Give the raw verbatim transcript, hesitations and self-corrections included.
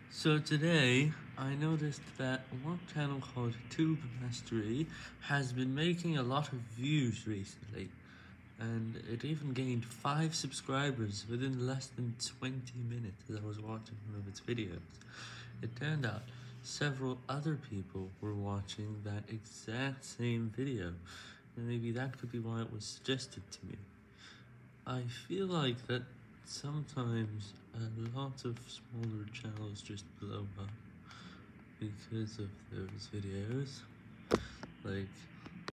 So today, I noticed that one channel called Tube Mastery has been making a lot of views recently, and it even gained five subscribers within less than twenty minutes as I was watching one of its videos. It turned out several other people were watching that exact same video, and maybe that could be why it was suggested to me. I feel like that sometimes a lot of smaller channels just blow up because of those videos. Like,